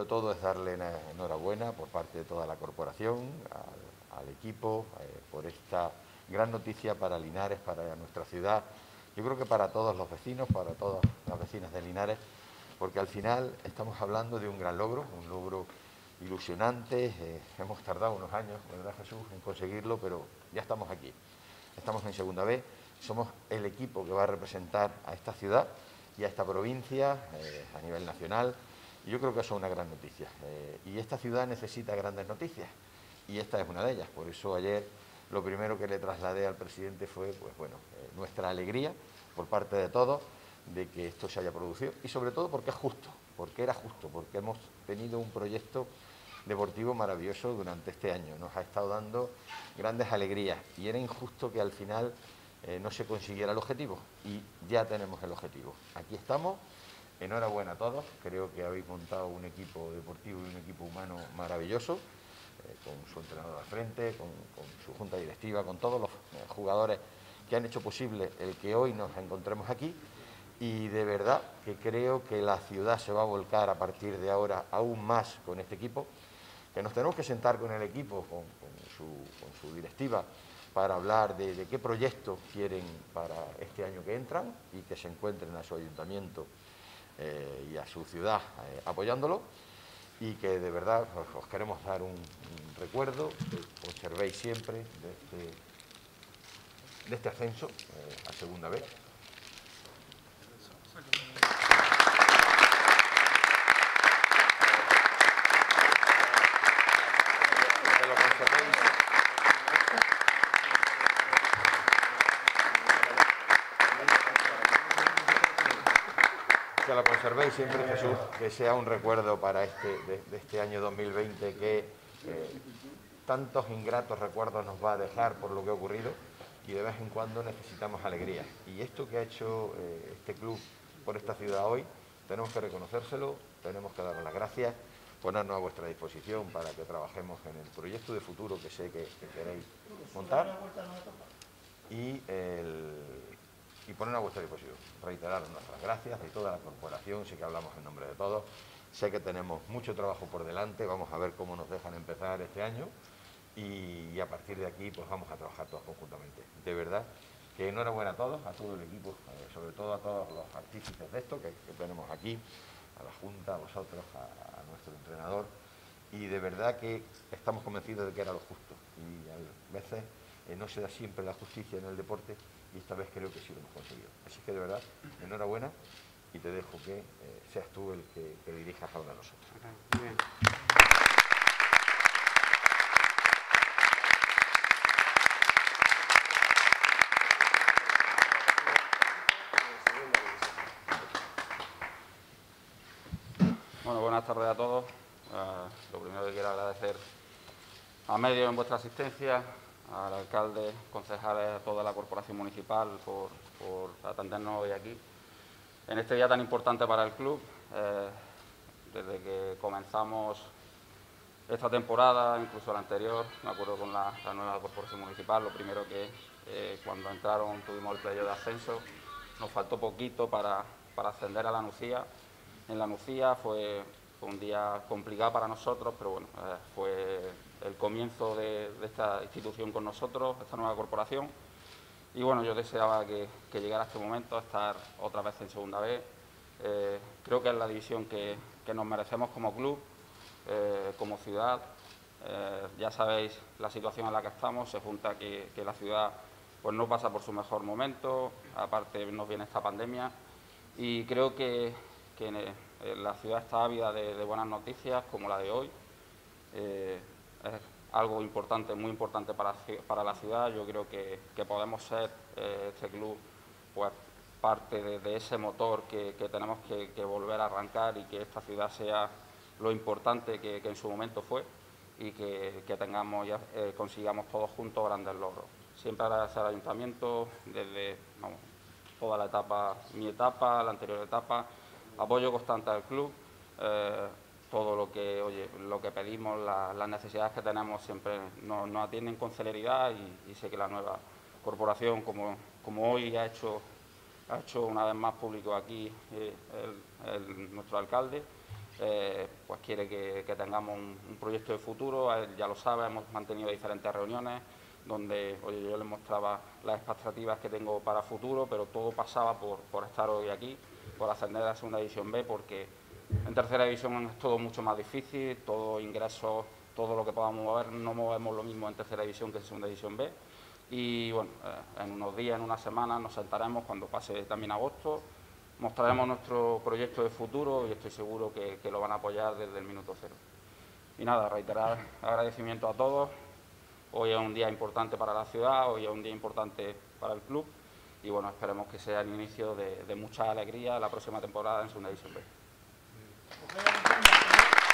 todo es darle enhorabuena por parte de toda la corporación, al equipo, por esta gran noticia para Linares, para nuestra ciudad. Yo creo que para todos los vecinos, para todas las vecinas de Linares, porque al final estamos hablando de un gran logro, un logro ilusionante. Hemos tardado unos años, ¿verdad, Jesús?, en conseguirlo, pero ya estamos aquí. Estamos en Segunda B, somos el equipo que va a representar a esta ciudad y a esta provincia a nivel nacional, y yo creo que eso es una gran noticia. Y esta ciudad necesita grandes noticias, y esta es una de ellas. Por eso ayer lo primero que le trasladé al presidente fue, pues bueno, nuestra alegría por parte de todos de que esto se haya producido, y sobre todo porque es justo, porque era justo, porque hemos tenido un proyecto deportivo maravilloso durante este año, nos ha estado dando grandes alegrías, y era injusto que al final no se consiguiera el objetivo, y ya tenemos el objetivo. Aquí estamos, enhorabuena a todos, creo que habéis montado un equipo deportivo y un equipo humano maravilloso, con su entrenador al frente, con su junta directiva, con todos los jugadores que han hecho posible el que hoy nos encontremos aquí, y de verdad que creo que la ciudad se va a volcar a partir de ahora aún más con este equipo, que nos tenemos que sentar con el equipo, con su directiva, para hablar de qué proyectos quieren para este año que entran, y que se encuentren a su ayuntamiento y a su ciudad apoyándolo, y que de verdad os queremos dar un recuerdo, que conservéis siempre de este ascenso a Segunda B. Que lo conservéis siempre, Jesús, que sea un recuerdo para de este año 2020 que tantos ingratos recuerdos nos va a dejar por lo que ha ocurrido, y de vez en cuando necesitamos alegría. Y esto que ha hecho este club por esta ciudad hoy, tenemos que reconocérselo, tenemos que daros las gracias, ponernos a vuestra disposición para que trabajemos en el proyecto de futuro que sé que queréis montar, y ponernos a vuestra disposición. Reiteraros nuestras gracias de toda la corporación, sé que hablamos en nombre de todos, sé que tenemos mucho trabajo por delante, vamos a ver cómo nos dejan empezar este año, y a partir de aquí pues vamos a trabajar todos conjuntamente. De verdad que enhorabuena a todos, a todo el equipo, sobre todo a todos los artífices de esto que tenemos aquí, a la Junta, a vosotros, a nuestro entrenador, y de verdad que estamos convencidos de que era lo justo, y a veces no se da siempre la justicia en el deporte, y esta vez creo que sí lo hemos conseguido. Así que de verdad, enhorabuena, y te dejo que seas tú el que dirijas ahora a nosotros. Muy bien. Bueno, buenas tardes a todos. Lo primero que quiero agradecer a medios en vuestra asistencia, al alcalde, concejales, a toda la corporación municipal por atendernos hoy aquí, en este día tan importante para el club. Desde que comenzamos esta temporada, incluso la anterior, me acuerdo con la nueva corporación municipal, lo primero que cuando entraron tuvimos el playoff de ascenso, nos faltó poquito para ascender a la Nucía. En la Nucía fue un día complicado para nosotros, pero bueno, fue el comienzo de esta institución con nosotros, esta nueva corporación. Y bueno, yo deseaba que llegara este momento, a estar otra vez en Segunda B. Creo que es la división que nos merecemos como club, como ciudad. Ya sabéis la situación en la que estamos, se junta que la ciudad pues no pasa por su mejor momento, aparte nos viene esta pandemia, y creo que la ciudad está ávida de buenas noticias como la de hoy. Es algo importante, muy importante para la ciudad. Yo creo que podemos ser este club pues parte de ese motor que tenemos que volver a arrancar, y que esta ciudad sea lo importante que en su momento fue, y que consigamos todos juntos grandes logros. Siempre agradecer al ayuntamiento desde toda la etapa, mi etapa, la anterior etapa, apoyo constante al club, todo lo que pedimos, las necesidades que tenemos siempre nos atienden con celeridad, y sé que la nueva corporación, como hoy ha hecho una vez más público aquí nuestro alcalde, pues quiere que tengamos un proyecto de futuro. Él ya lo sabe, hemos mantenido diferentes reuniones donde yo le mostraba las expectativas que tengo para futuro, pero todo pasaba por estar hoy aquí, por ascender a la segunda división B, porque en tercera división es todo mucho más difícil, todo ingresos, todo lo que podamos mover, no movemos lo mismo en tercera división que en segunda división B. Y bueno, en unos días, en unas semanas, nos sentaremos cuando pase también agosto, mostraremos nuestro proyecto de futuro y estoy seguro que lo van a apoyar desde el minuto cero. Y nada, reiterar agradecimiento a todos. Hoy es un día importante para la ciudad, hoy es un día importante para el club y bueno, esperemos que sea el inicio de mucha alegría la próxima temporada en segunda división B.